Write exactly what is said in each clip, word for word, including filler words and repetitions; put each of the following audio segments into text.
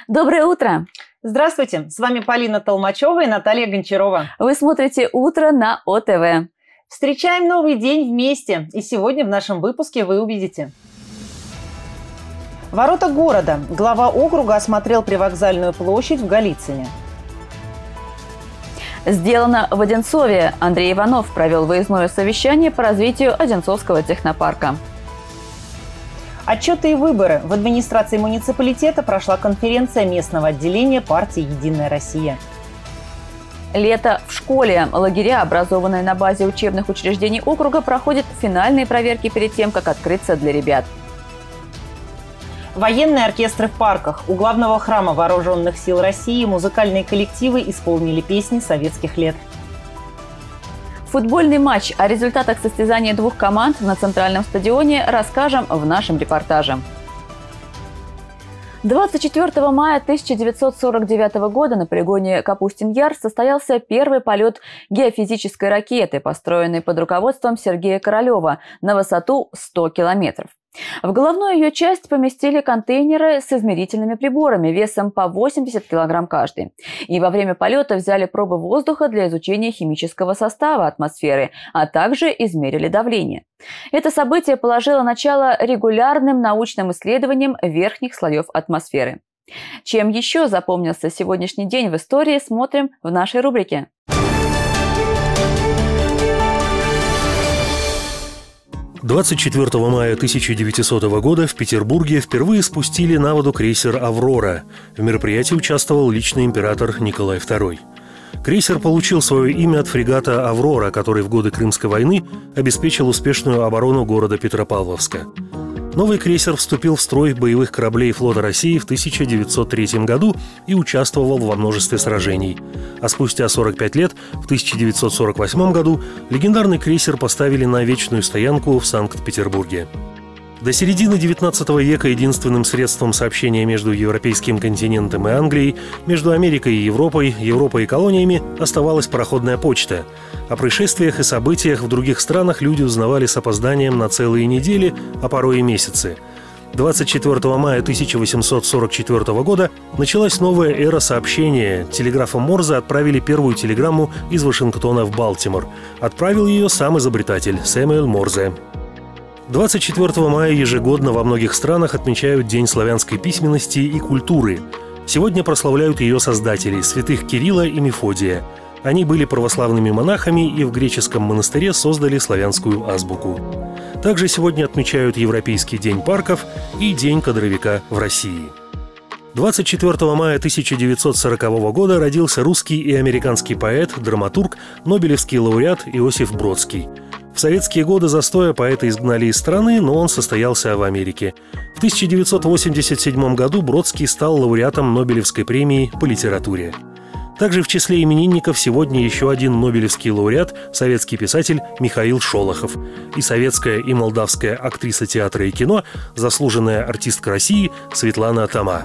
Доброе утро! Здравствуйте! С вами Полина Толмачева и Наталья Гончарова. Вы смотрите «Утро» на О Тэ Вэ. Встречаем новый день вместе. И сегодня в нашем выпуске вы увидите. Ворота города. Глава округа осмотрел привокзальную площадь в Голицыне. Сделано в Одинцове. Андрей Иванов провел выездное совещание по развитию Одинцовского технопарка. Отчеты и выборы. В администрации муниципалитета прошла конференция местного отделения партии «Единая Россия». Лето в школе. Лагеря, образованные на базе учебных учреждений округа, проходят финальные проверки перед тем, как открыться для ребят. Военные оркестры в парках. У главного храма Вооруженных сил России музыкальные коллективы исполнили песни советских лет. Футбольный матч. О результатах состязания двух команд на центральном стадионе расскажем в нашем репортаже. двадцать четвёртого мая тысяча девятьсот сорок девятого года на полигоне Капустин-Яр состоялся первый полет геофизической ракеты, построенной под руководством Сергея Королева на высоту сто километров. В головную ее часть поместили контейнеры с измерительными приборами весом по восемьдесят килограмм каждый. И во время полета взяли пробы воздуха для изучения химического состава атмосферы, а также измерили давление. Это событие положило начало регулярным научным исследованиям верхних слоев атмосферы. Чем еще запомнился сегодняшний день в истории, смотрим в нашей рубрике. двадцать четвёртого мая тысяча девятисотого года в Петербурге впервые спустили на воду крейсер «Аврора». В мероприятии участвовал лично император Николай второй. Крейсер получил свое имя от фрегата «Аврора», который в годы Крымской войны обеспечил успешную оборону города Петропавловска. Новый крейсер вступил в строй боевых кораблей флота России в тысяча девятьсот третьем году и участвовал во множестве сражений. А спустя сорок пять лет, в тысяча девятьсот сорок восьмом году, легендарный крейсер поставили на вечную стоянку в Санкт-Петербурге. До середины девятнадцатого века единственным средством сообщения между европейским континентом и Англией, между Америкой и Европой, Европой и колониями оставалась пароходная почта. О происшествиях и событиях в других странах люди узнавали с опозданием на целые недели, а порой и месяцы. двадцать четвёртого мая тысяча восемьсот сорок четвёртого года началась новая эра сообщения. Телеграфом Морзе отправили первую телеграмму из Вашингтона в Балтимор. Отправил ее сам изобретатель Сэмюэл Морзе. двадцать четвёртого мая ежегодно во многих странах отмечают День славянской письменности и культуры. Сегодня прославляют ее создателей – святых Кирилла и Мефодия. Они были православными монахами и в греческом монастыре создали славянскую азбуку. Также сегодня отмечают Европейский день парков и День кадровика в России. двадцать четвёртого мая тысяча девятьсот сорокового года родился русский и американский поэт, драматург, нобелевский лауреат Иосиф Бродский. В советские годы застоя поэта изгнали из страны, но он состоялся в Америке. В тысяча девятьсот восемьдесят седьмом году Бродский стал лауреатом Нобелевской премии по литературе. Также в числе именинников сегодня еще один нобелевский лауреат, советский писатель Михаил Шолохов. И советская, и молдавская актриса театра и кино, заслуженная артистка России Светлана Тома.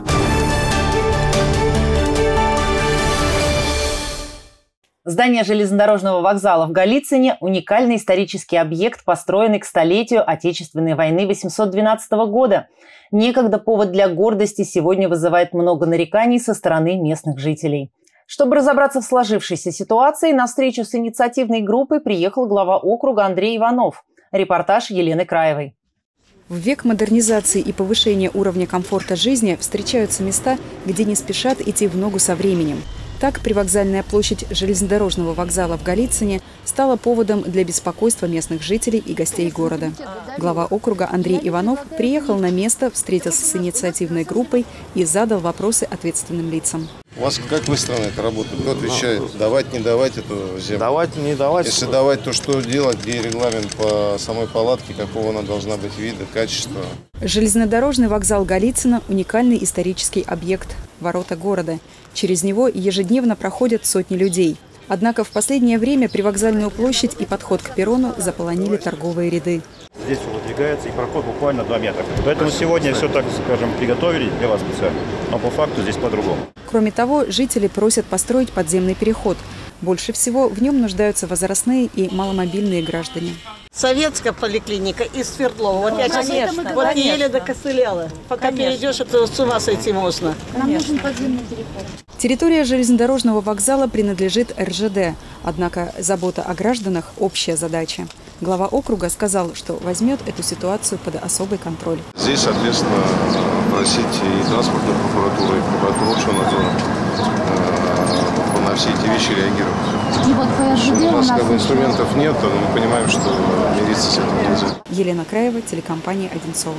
Здание железнодорожного вокзала в Голицыне – уникальный исторический объект, построенный к столетию Отечественной войны восемьсот двенадцатого года. Некогда повод для гордости сегодня вызывает много нареканий со стороны местных жителей. Чтобы разобраться в сложившейся ситуации, на встречу с инициативной группой приехал глава округа Андрей Иванов. Репортаж Елены Краевой. В век модернизации и повышения уровня комфорта жизни встречаются места, где не спешат идти в ногу со временем. Так, привокзальная площадь железнодорожного вокзала в Голицыне стала поводом для беспокойства местных жителей и гостей города. Глава округа Андрей Иванов приехал на место, встретился с инициативной группой и задал вопросы ответственным лицам. У вас как выстроена эта работа? Кто отвечает? Давать, не давать эту землю? Давать, не давать. Если давать, то что делать? Где регламент по самой палатке? Какого она должна быть вида, качества? Железнодорожный вокзал Голицына – уникальный исторический объект, ворота города. Через него ежедневно проходят сотни людей. Однако в последнее время привокзальную площадь и подход к перрону заполонили торговые ряды. Здесь выдвигается и проход буквально два метра. Поэтому сегодня все, так скажем, приготовили для вас специально. Но по факту здесь по-другому. Кроме того, жители просят построить подземный переход. Больше всего в нем нуждаются возрастные и маломобильные граждане. Советская поликлиника из Свердлова. Вот я сейчас конечно, вот конечно. еле докосыляла. Пока конечно. Перейдешь, это с ума сойти можно. Нам нужен подземный переход. Территория железнодорожного вокзала принадлежит эр жэ дэ. Однако забота о гражданах – общая задача. Глава округа сказал, что возьмет эту ситуацию под особый контроль. Здесь, соответственно, просить и транспортную прокуратуру, и прокуратуру общего надзора на все эти вещи реагировать. И вот по эр жэ дэ у нас, у нас как бы, инструментов нет, но мы понимаем, что мириться с этим нельзя. Елена Краева, телекомпания «Одинцово».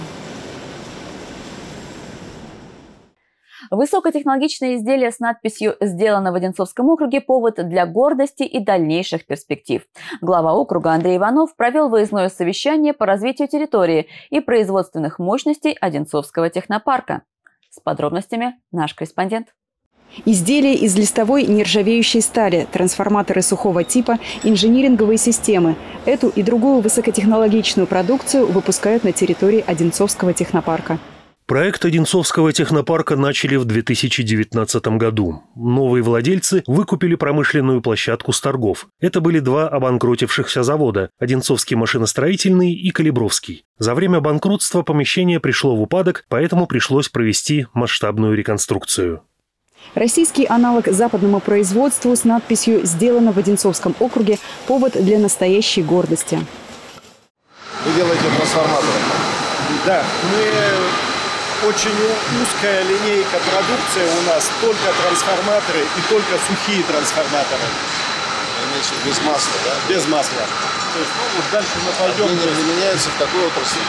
Высокотехнологичные изделия с надписью «Сделано в Одинцовском округе» – повод для гордости и дальнейших перспектив. Глава округа Андрей Иванов провел выездное совещание по развитию территории и производственных мощностей Одинцовского технопарка. С подробностями наш корреспондент. Изделия из листовой нержавеющей стали, трансформаторы сухого типа, инжиниринговые системы. Эту и другую высокотехнологичную продукцию выпускают на территории Одинцовского технопарка. Проект Одинцовского технопарка начали в две тысячи девятнадцатом году. Новые владельцы выкупили промышленную площадку с торгов. Это были два обанкротившихся завода – Одинцовский машиностроительный и Калибровский. За время банкротства помещение пришло в упадок, поэтому пришлось провести масштабную реконструкцию. Российский аналог западному производству с надписью «Сделано в Одинцовском округе» – повод для настоящей гордости. Вы делаете трансформаторы? Да, мы очень узкая линейка продукции у нас, только трансформаторы и только сухие трансформаторы. Имеется без масла, да? Без масла. То есть, ну, вот дальше мы пойдем. Они не применяются в какой отрасли?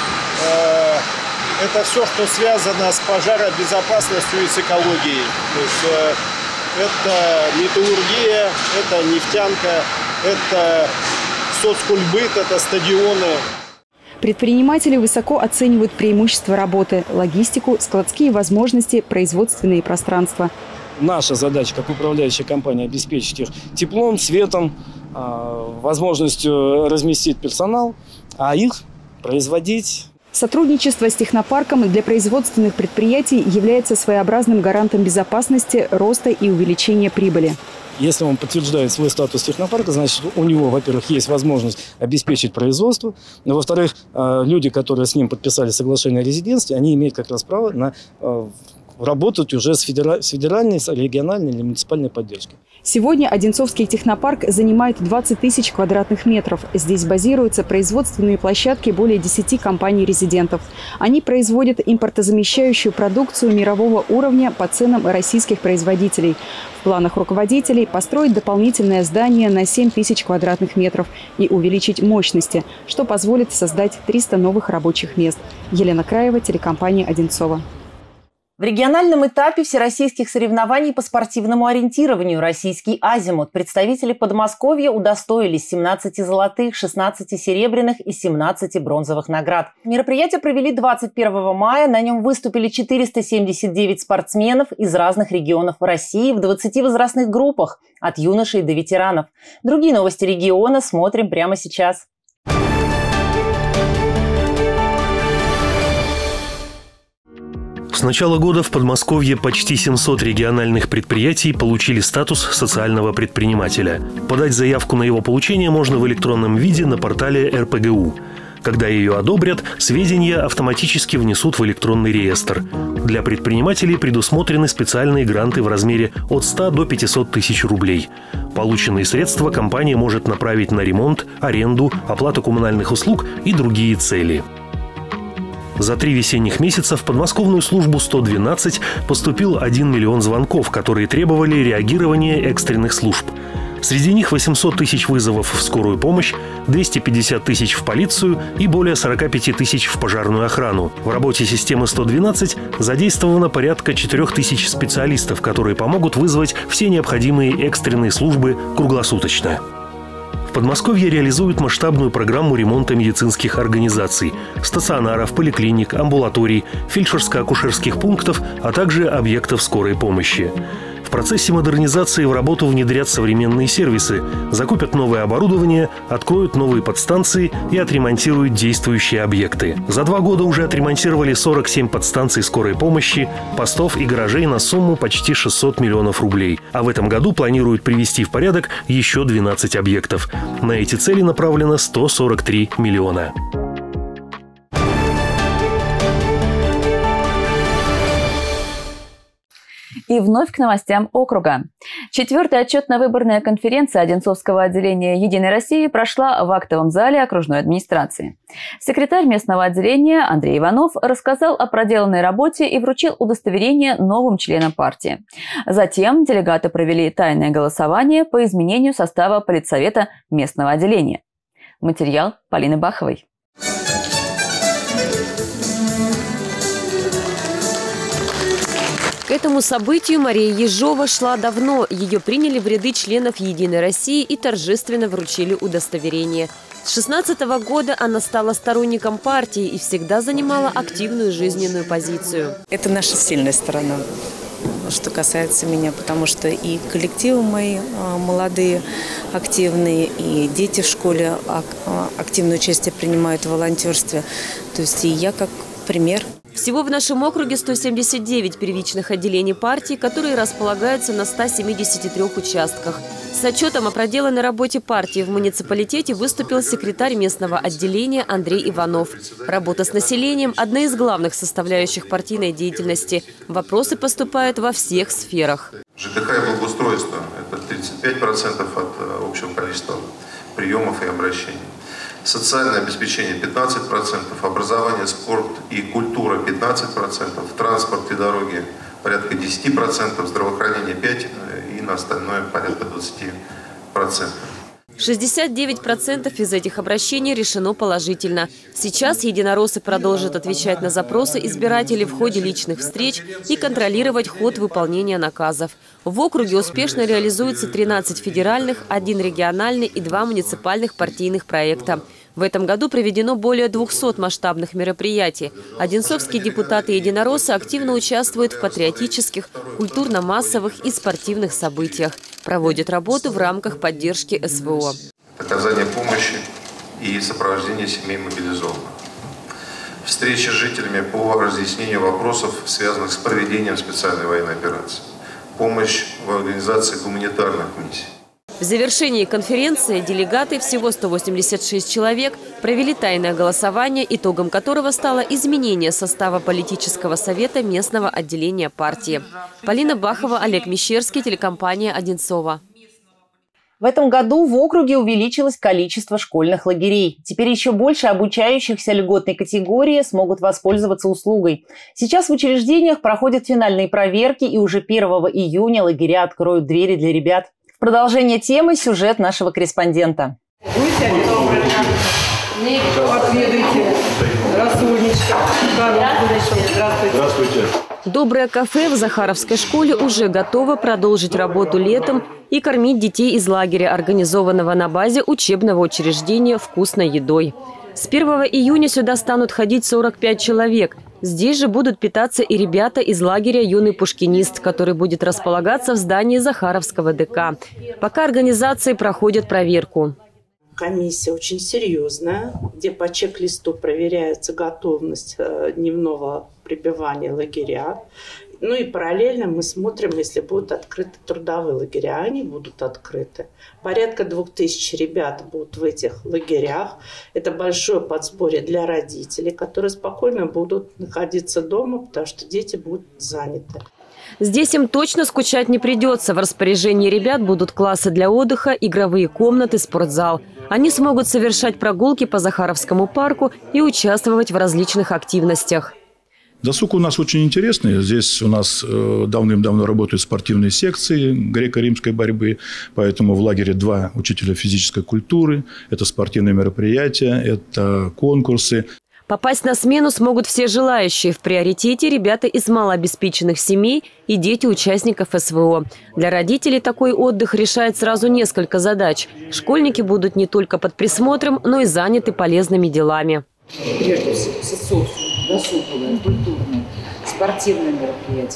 Это все, что связано с пожаробезопасностью и с экологией. То есть э, это металлургия, это нефтянка, это соцкульбыт, это стадионы. Предприниматели высоко оценивают преимущества работы, логистику, складские возможности, производственные пространства. Наша задача, как управляющая компания, обеспечить их теплом, светом, возможностью разместить персонал, а их производить. Сотрудничество с технопарком для производственных предприятий является своеобразным гарантом безопасности, роста и увеличения прибыли. Если он подтверждает свой статус технопарка, значит, у него, во-первых, есть возможность обеспечить производство, но, во-вторых, люди, которые с ним подписали соглашение о резидентстве, они имеют как раз право на работать уже с федеральной, с региональной или муниципальной поддержкой. Сегодня Одинцовский технопарк занимает двадцать тысяч квадратных метров. Здесь базируются производственные площадки более десяти компаний-резидентов. Они производят импортозамещающую продукцию мирового уровня по ценам российских производителей. В планах руководителей построить дополнительное здание на семь тысяч квадратных метров и увеличить мощности, что позволит создать триста новых рабочих мест. Елена Краева, телекомпания «Одинцово». В региональном этапе всероссийских соревнований по спортивному ориентированию «Российский азимут» представители Подмосковья удостоились семнадцати золотых, шестнадцати серебряных и семнадцати бронзовых наград. Мероприятие провели двадцать первого мая. На нем выступили четыреста семьдесят девять спортсменов из разных регионов России в двадцати возрастных группах, от юношей до ветеранов. Другие новости региона смотрим прямо сейчас. С начала года в Подмосковье почти семьсот региональных предприятий получили статус социального предпринимателя. Подать заявку на его получение можно в электронном виде на портале эр пэ гэ у. Когда ее одобрят, сведения автоматически внесут в электронный реестр. Для предпринимателей предусмотрены специальные гранты в размере от ста до пятисот тысяч рублей. Полученные средства компания может направить на ремонт, аренду, оплату коммунальных услуг и другие цели. За три весенних месяца в подмосковную службу сто двенадцать поступил один миллион звонков, которые требовали реагирования экстренных служб. Среди них восемьсот тысяч вызовов в скорую помощь, двести пятьдесят тысяч в полицию и более сорок пять тысяч в пожарную охрану. В работе системы сто двенадцать задействовано порядка четырёх тысяч специалистов, которые помогут вызвать все необходимые экстренные службы круглосуточно. В Подмосковье реализуют масштабную программу ремонта медицинских организаций, стационаров, поликлиник, амбулаторий, фельдшерско-акушерских пунктов, а также объектов скорой помощи. В процессе модернизации в работу внедрят современные сервисы, закупят новое оборудование, откроют новые подстанции и отремонтируют действующие объекты. За два года уже отремонтировали сорок семь подстанций скорой помощи, постов и гаражей на сумму почти шестьсот миллионов рублей. А в этом году планируют привести в порядок еще двенадцать объектов. На эти цели направлено сто сорок три миллиона. И вновь к новостям округа. Четвертая отчетно-выборная конференция Одинцовского отделения «Единой России» прошла в актовом зале окружной администрации. Секретарь местного отделения Андрей Иванов рассказал о проделанной работе и вручил удостоверение новым членам партии. Затем делегаты провели тайное голосование по изменению состава политсовета местного отделения. Материал Полины Баховой. К этому событию Мария Ежова шла давно. Ее приняли в ряды членов «Единой России» и торжественно вручили удостоверение. С шестнадцатого года она стала сторонником партии и всегда занимала активную жизненную позицию. Это наша сильная сторона, что касается меня, потому что и коллективы мои молодые, активные, и дети в школе активное участие принимают в волонтерстве. То есть и я как пример. Всего в нашем округе сто семьдесят девять первичных отделений партии, которые располагаются на ста семидесяти трёх участках. С отчетом о проделанной работе партии в муниципалитете выступил секретарь местного отделения Андрей Иванов. Работа с населением – одна из главных составляющих партийной деятельности. Вопросы поступают во всех сферах. ЖКХ и благоустройство – это тридцать пять процентов от общего количества приемов и обращений. Социальное обеспечение пятнадцать процентов, образование, спорт и культура пятнадцать процентов, транспорт и дороги порядка десяти процентов, здравоохранение пять процентов и на остальное порядка двадцати процентов. шестьдесят девять процентов из этих обращений решено положительно. Сейчас единороссы продолжат отвечать на запросы избирателей в ходе личных встреч и контролировать ход выполнения наказов. В округе успешно реализуются тринадцать федеральных, один региональный и два муниципальных партийных проекта. В этом году проведено более двухсот масштабных мероприятий. Одинцовские депутаты-единороссы активно участвуют в патриотических, культурно-массовых и спортивных событиях. Проводят работу в рамках поддержки эс вэ о. Оказание помощи и сопровождение семей мобилизованных. Встречи с жителями по разъяснению вопросов, связанных с проведением специальной военной операции. Помощь в организации гуманитарных миссий. В завершении конференции делегаты, всего сто восемьдесят шесть человек, провели тайное голосование, итогом которого стало изменение состава политического совета местного отделения партии. Полина Бахова, Олег Мещерский, телекомпания «Одинцова». В этом году в округе увеличилось количество школьных лагерей. Теперь еще больше обучающихся льготной категории смогут воспользоваться услугой. Сейчас в учреждениях проходят финальные проверки, и уже первого июня лагеря откроют двери для ребят. В продолжение темы сюжет нашего корреспондента. Здравствуйте. Доброе кафе в Захаровской школе уже готово продолжить работу летом и кормить детей из лагеря, организованного на базе учебного учреждения вкусной едой. С первого июня сюда станут ходить сорок пять человек. Здесь же будут питаться и ребята из лагеря «Юный пушкинист», который будет располагаться в здании Захаровского дэ ка. Пока организации проходят проверку. Комиссия очень серьезная, где по чек-листу проверяется готовность дневного пребывания лагеря. Ну и параллельно мы смотрим, если будут открыты трудовые лагеря. Они будут открыты. Порядка двух тысяч ребят будут в этих лагерях. Это большое подспорье для родителей, которые спокойно будут находиться дома, потому что дети будут заняты. Здесь им точно скучать не придется. В распоряжении ребят будут классы для отдыха, игровые комнаты, спортзал. Они смогут совершать прогулки по Захаровскому парку и участвовать в различных активностях. Досуг у нас очень интересный. Здесь у нас давным-давно работают спортивные секции греко-римской борьбы. Поэтому в лагере два учителя физической культуры. Это спортивные мероприятия, это конкурсы. Попасть на смену смогут все желающие. В приоритете ребята из малообеспеченных семей и дети участников эс вэ о. Для родителей такой отдых решает сразу несколько задач. Школьники будут не только под присмотром, но и заняты полезными делами. Прежде всего, социальные, досуговые, культурные, спортивные мероприятия.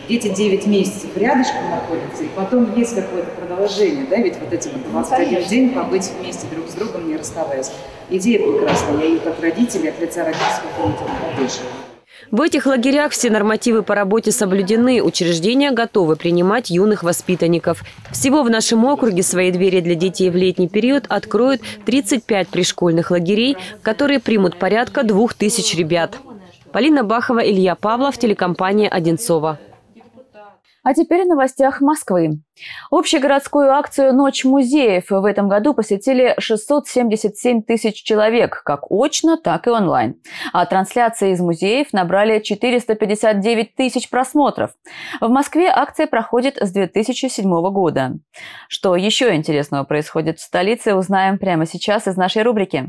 Дети девять месяцев рядышком находятся, и потом есть какое-то продолжение, да, ведь вот эти вот двадцать один день побыть вместе друг с другом, не расставаясь. Идея прекрасная, я ее как родители от лица родительского комитета поддерживаю. В этих лагерях все нормативы по работе соблюдены, учреждения готовы принимать юных воспитанников. Всего в нашем округе свои двери для детей в летний период откроют тридцать пять пришкольных лагерей, которые примут порядка двух тысяч ребят. Полина Бахова, Илья Павлов, телекомпания «Одинцово». А теперь о новостях Москвы. Общегородскую акцию «Ночь музеев» в этом году посетили шестьсот семьдесят семь тысяч человек, как очно, так и онлайн. А трансляции из музеев набрали четыреста пятьдесят девять тысяч просмотров. В Москве акция проходит с две тысячи седьмого года. Что еще интересного происходит в столице, узнаем прямо сейчас из нашей рубрики.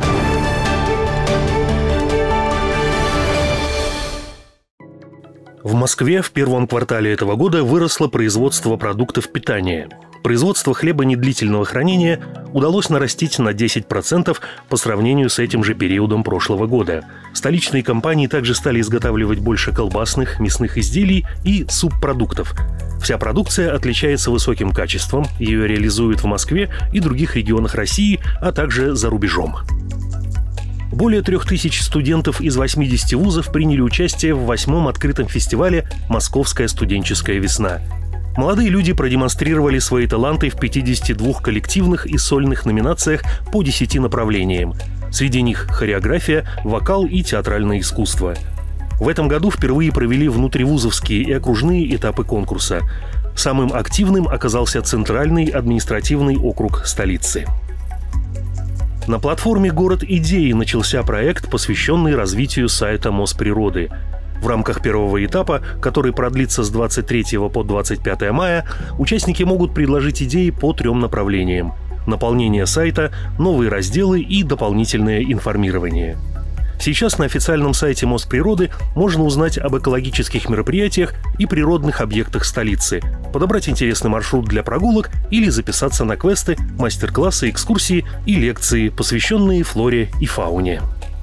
В Москве в первом квартале этого года выросло производство продуктов питания. Производство хлеба недлительного хранения удалось нарастить на десять процентов по сравнению с этим же периодом прошлого года. Столичные компании также стали изготавливать больше колбасных, мясных изделий и субпродуктов. Вся продукция отличается высоким качеством, ее реализуют в Москве и других регионах России, а также за рубежом. Более трех тысяч студентов из восьмидесяти вузов приняли участие в восьмом открытом фестивале «Московская студенческая весна». Молодые люди продемонстрировали свои таланты в пятидесяти двух коллективных и сольных номинациях по десяти направлениям. Среди них хореография, вокал и театральное искусство. В этом году впервые провели внутривузовские и окружные этапы конкурса. Самым активным оказался Центральный административный округ столицы. На платформе «Город идеи» начался проект, посвященный развитию сайта Мосприроды. В рамках первого этапа, который продлится с двадцать третьего по двадцать пятое мая, участники могут предложить идеи по трем направлениям: наполнение сайта, новые разделы и дополнительное информирование. Сейчас на официальном сайте Мосприроды можно узнать об экологических мероприятиях и природных объектах столицы, подобрать интересный маршрут для прогулок или записаться на квесты, мастер-классы, экскурсии и лекции, посвященные флоре и фауне.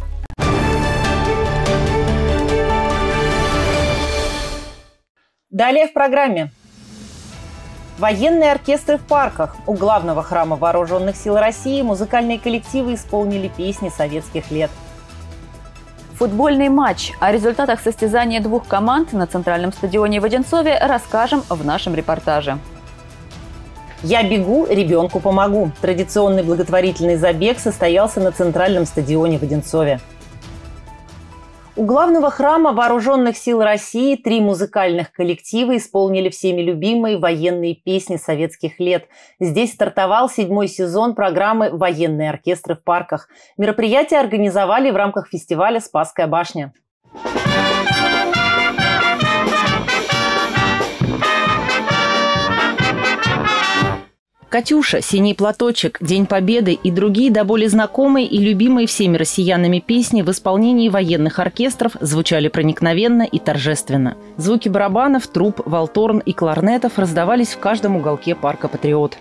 Далее в программе. Военные оркестры в парках. У главного храма Вооруженных сил России музыкальные коллективы исполнили песни советских лет. Футбольный матч. О результатах состязания двух команд на центральном стадионе в Одинцове расскажем в нашем репортаже. «Я бегу, ребенку помогу». Традиционный благотворительный забег состоялся на центральном стадионе в Одинцове. У главного храма Вооруженных сил России три музыкальных коллектива исполнили всеми любимые военные песни советских лет. Здесь стартовал седьмой сезон программы «Военные оркестры в парках». Мероприятие организовали в рамках фестиваля «Спасская башня». «Катюша», «Синий платочек», «День Победы» и другие до боли знакомые и любимые всеми россиянами песни в исполнении военных оркестров звучали проникновенно и торжественно. Звуки барабанов, труб, валторн и кларнетов раздавались в каждом уголке парка «Патриот».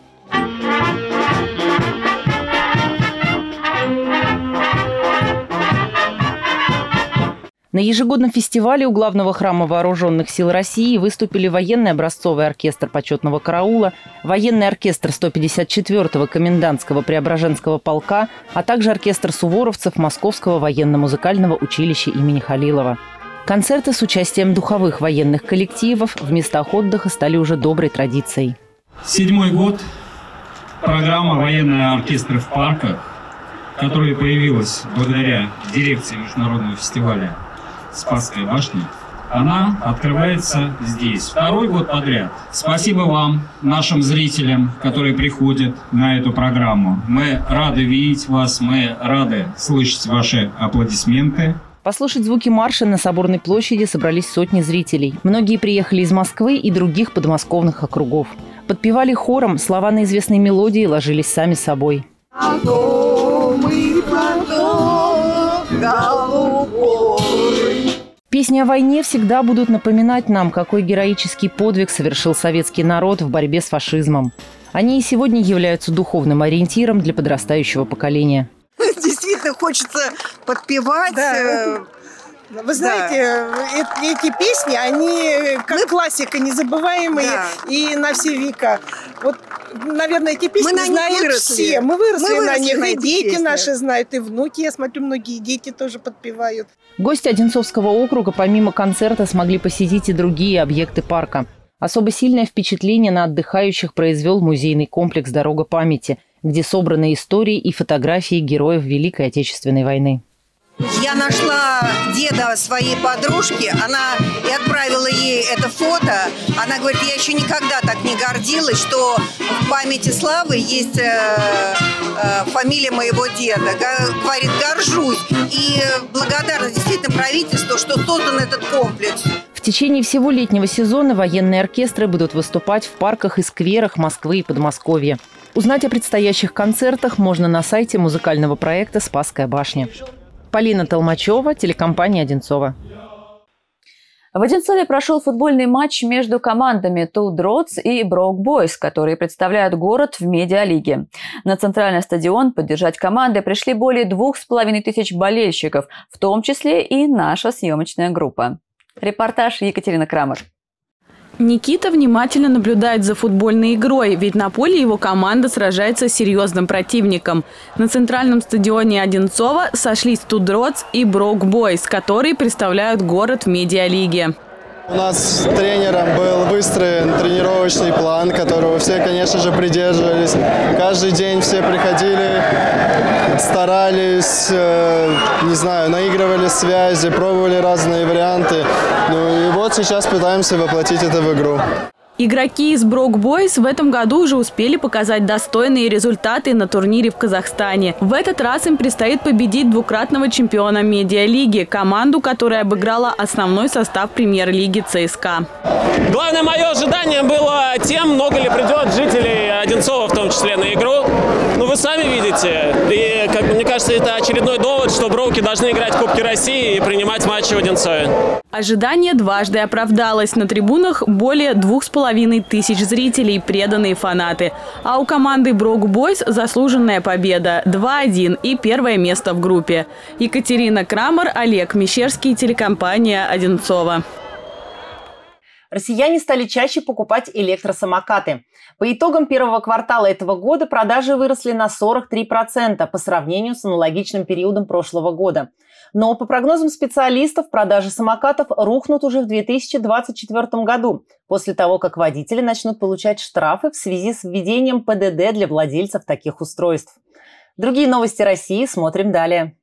На ежегодном фестивале у главного храма Вооруженных сил России выступили военный образцовый оркестр почетного караула, военный оркестр сто пятьдесят четвёртого комендантского Преображенского полка, а также оркестр суворовцев Московского военно-музыкального училища имени Халилова. Концерты с участием духовых военных коллективов в местах отдыха стали уже доброй традицией. Седьмой год программа «Военные оркестры в парках», которая появилась благодаря дирекции международного фестиваля «Спасская башня», она открывается здесь. Второй год подряд. Спасибо вам, нашим зрителям, которые приходят на эту программу. Мы рады видеть вас, мы рады слышать ваши аплодисменты. Послушать звуки марша на Соборной площади собрались сотни зрителей. Многие приехали из Москвы и других подмосковных округов. Подпевали хором, слова на известной мелодии ложились сами собой. Песни о войне всегда будут напоминать нам, какой героический подвиг совершил советский народ в борьбе с фашизмом. Они и сегодня являются духовным ориентиром для подрастающего поколения. Действительно хочется подпевать, да. Вы знаете, да. эти песни, они как Мы... классика, незабываемые да. и на все века. Вот, наверное, эти песни Мы знают все. Мы выросли, Мы выросли на них, на и дети песни. Наши знают, и внуки, я смотрю, многие дети тоже подпевают. Гости Одинцовского округа помимо концерта смогли посетить и другие объекты парка. Особо сильное впечатление на отдыхающих произвел музейный комплекс «Дорога памяти», где собраны истории и фотографии героев Великой Отечественной войны. Я нашла деда своей подружки, она и отправила ей это фото. Она говорит, я еще никогда так не гордилась, что в памяти Славы есть э, э, фамилия моего деда. Говорит, горжусь. И благодарна действительно правительству, что создан этот комплекс. В течение всего летнего сезона военные оркестры будут выступать в парках и скверах Москвы и Подмосковья. Узнать о предстоящих концертах можно на сайте музыкального проекта «Спасская башня». Полина Толмачева, телекомпания «Одинцово». В Одинцове прошел футбольный матч между командами Two Drots и Broke Boys, которые представляют город в медиалиге. На центральный стадион поддержать команды пришли более двух с половиной тысяч болельщиков, в том числе и наша съемочная группа. Репортаж Екатерина Крамер. Никита внимательно наблюдает за футбольной игрой, ведь на поле его команда сражается с серьезным противником. На центральном стадионе Одинцова сошлись Two Drots и Broke Boys, которые представляют город в медиалиге. У нас с тренером был выстроен тренировочный план, которого все, конечно же, придерживались. Каждый день все приходили, старались, э, не знаю, наигрывали связи, пробовали разные варианты. Ну и вот сейчас пытаемся воплотить это в игру. Игроки из Broke Boys в этом году уже успели показать достойные результаты на турнире в Казахстане. В этот раз им предстоит победить двукратного чемпиона медиалиги, команду, которая обыграла основной состав премьер-лиги ЦСКА. Главное мое ожидание было тем, много ли придет жителей Одинцова, в том числе, на игру. Ну, вы сами видите. И, как мне кажется, это очередной довод, что броуки должны играть в Кубке России и принимать матчи в Одинцове. Ожидание дважды оправдалось. На трибунах более двух с половиной тысяч зрителей, преданные фанаты. А у команды Broke Boys заслуженная победа два один и первое место в группе. Екатерина Крамер, Олег Мещерский, телекомпания «Одинцово». Россияне стали чаще покупать электросамокаты. По итогам первого квартала этого года продажи выросли на сорок три процента по сравнению с аналогичным периодом прошлого года. Но по прогнозам специалистов, продажи самокатов рухнут уже в две тысячи двадцать четвёртом году, после того, как водители начнут получать штрафы в связи с введением ПДД для владельцев таких устройств. Другие новости России смотрим далее.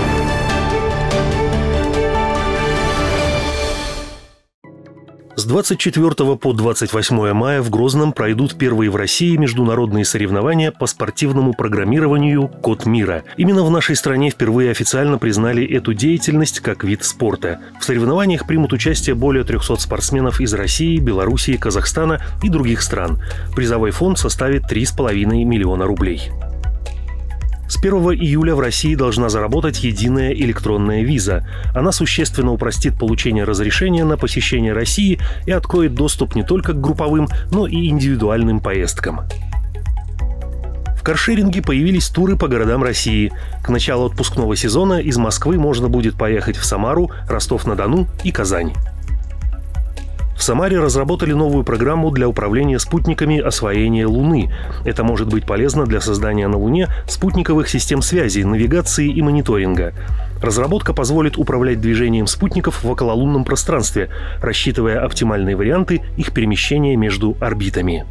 С двадцать четвёртого по двадцать восьмое мая в Грозном пройдут первые в России международные соревнования по спортивному программированию «Код мира». Именно в нашей стране впервые официально признали эту деятельность как вид спорта. В соревнованиях примут участие более трехсот спортсменов из России, Белоруссии, Казахстана и других стран. Призовой фонд составит три с половиной миллиона рублей. С первого июля в России должна заработать единая электронная виза. Она существенно упростит получение разрешения на посещение России и откроет доступ не только к групповым, но и индивидуальным поездкам. В каршеринге появились туры по городам России. К началу отпускного сезона из Москвы можно будет поехать в Самару, Ростов-на-Дону и Казань. В Самаре разработали новую программу для управления спутниками освоения Луны. Это может быть полезно для создания на Луне спутниковых систем связи, навигации и мониторинга. Разработка позволит управлять движением спутников в окололунном пространстве, рассчитывая оптимальные варианты их перемещения между орбитами.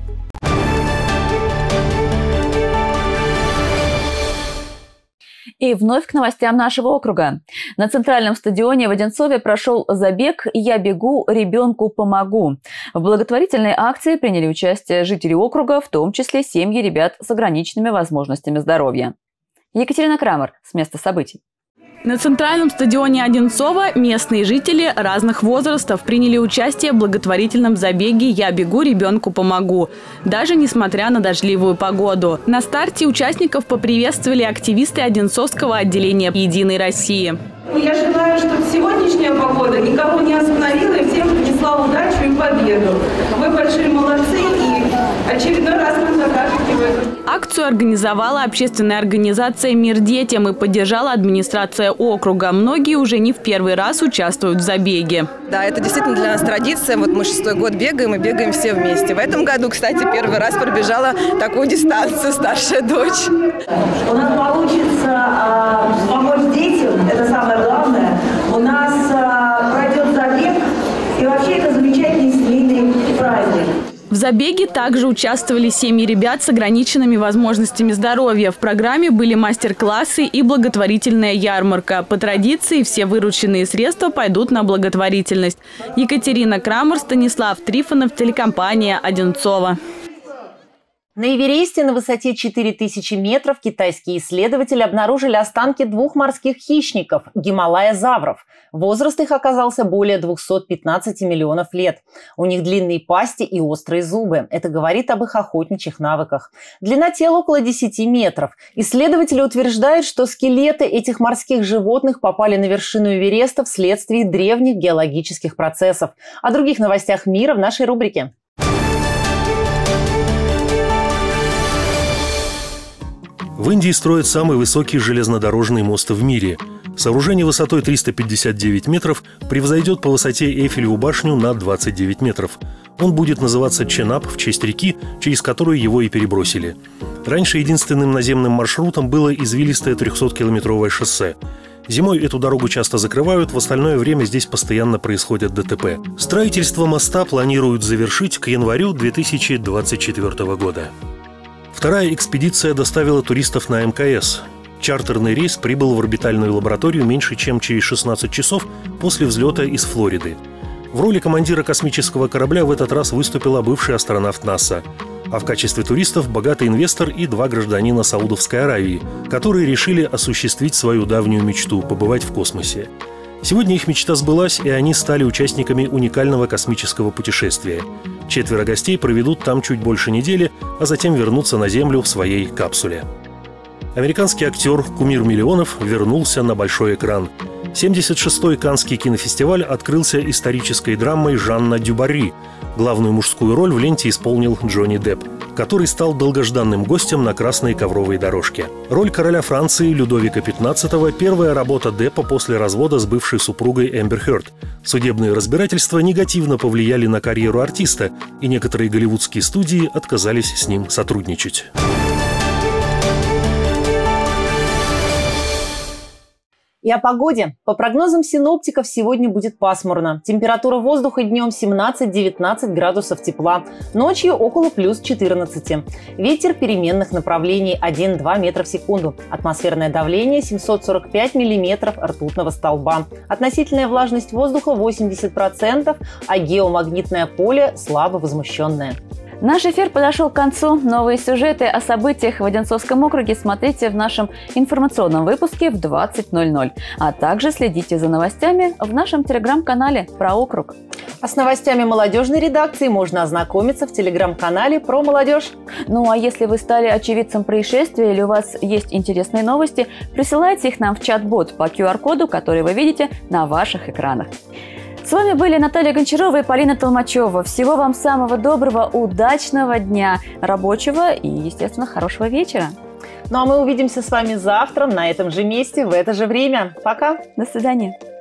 И вновь к новостям нашего округа. На центральном стадионе в Одинцове прошел забег «Я бегу, ребенку помогу». В благотворительной акции приняли участие жители округа, в том числе семьи ребят с ограниченными возможностями здоровья. Екатерина Крамер с места событий. На центральном стадионе Одинцова местные жители разных возрастов приняли участие в благотворительном забеге «Я бегу, ребенку помогу», даже несмотря на дождливую погоду. На старте участников поприветствовали активисты Одинцовского отделения «Единой России». Я желаю, чтобы сегодняшняя погода никого не остановила и всем принесла удачу и победу. Вы большие молодцы и очередной раз мы закажете в этом. Акцию Акцию организовала общественная организация «Мир детям» и поддержала администрация округа. Многие уже не в первый раз участвуют в забеге. Да, это действительно для нас традиция. Вот мы шестой год бегаем и бегаем все вместе. В этом году, кстати, первый раз пробежала такую дистанцию старшая дочь. У нас получится а, помочь детям, это самое главное. У нас а, пройдет забег, и вообще это замечательный семейный праздник. В забеге также участвовали семьи ребят с ограниченными возможностями здоровья. В программе были мастер-классы и благотворительная ярмарка. По традиции все вырученные средства пойдут на благотворительность. Екатерина Крамер, Станислав Трифонов, телекомпания «Одинцово». На Эвересте на высоте четыре тысячи метров китайские исследователи обнаружили останки двух морских хищников – гималая-завров. Возраст их оказался более двухсот пятнадцати миллионов лет. У них длинные пасти и острые зубы. Это говорит об их охотничьих навыках. Длина тела около десяти метров. Исследователи утверждают, что скелеты этих морских животных попали на вершину Эвереста вследствие древних геологических процессов. О других новостях мира в нашей рубрике. В Индии строят самый высокий железнодорожный мост в мире. Сооружение высотой триста пятьдесят девять метров превзойдет по высоте Эйфелеву башню на двадцать девять метров. Он будет называться Ченап в честь реки, через которую его и перебросили. Раньше единственным наземным маршрутом было извилистое трехсоткилометровое шоссе. Зимой эту дорогу часто закрывают, в остальное время здесь постоянно происходят ДТП. Строительство моста планируют завершить к январю две тысячи двадцать четвёртого года. Вторая экспедиция доставила туристов на эм ка эс. Чартерный рейс прибыл в орбитальную лабораторию меньше чем через шестнадцать часов после взлета из Флориды. В роли командира космического корабля в этот раз выступила бывший астронавт НАСА. А в качестве туристов богатый инвестор и два гражданина Саудовской Аравии, которые решили осуществить свою давнюю мечту – побывать в космосе. Сегодня их мечта сбылась, и они стали участниками уникального космического путешествия. Четверо гостей проведут там чуть больше недели, а затем вернутся на Землю в своей капсуле. Американский актер, кумир миллионов, вернулся на большой экран. семьдесят шестой Каннский кинофестиваль открылся исторической драмой «Жанна дю Барри». Главную мужскую роль в ленте исполнил Джонни Депп, который стал долгожданным гостем на красной ковровой дорожке. Роль короля Франции Людовика пятнадцатого – первая работа Деппа после развода с бывшей супругой Эмбер Хёрд. Судебные разбирательства негативно повлияли на карьеру артиста, и некоторые голливудские студии отказались с ним сотрудничать. И о погоде. По прогнозам синоптиков, сегодня будет пасмурно. Температура воздуха днем семнадцать-девятнадцать градусов тепла, ночью около плюс четырнадцати. Ветер переменных направлений один-два метра в секунду. Атмосферное давление семьсот сорок пять миллиметров ртутного столба. Относительная влажность воздуха восемьдесят процентов, а геомагнитное поле слабо возмущенное. Наш эфир подошел к концу. Новые сюжеты о событиях в Одинцовском округе смотрите в нашем информационном выпуске в двадцать ноль ноль. А также следите за новостями в нашем телеграм-канале «Про округ». А с новостями молодежной редакции можно ознакомиться в телеграм-канале «Про молодежь». Ну а если вы стали очевидцем происшествия или у вас есть интересные новости, присылайте их нам в чат-бот по ку ар коду, который вы видите на ваших экранах. С вами были Наталья Гончарова и Полина Толмачева. Всего вам самого доброго, удачного дня, рабочего и, естественно, хорошего вечера. Ну а мы увидимся с вами завтра на этом же месте, в это же время. Пока. До свидания.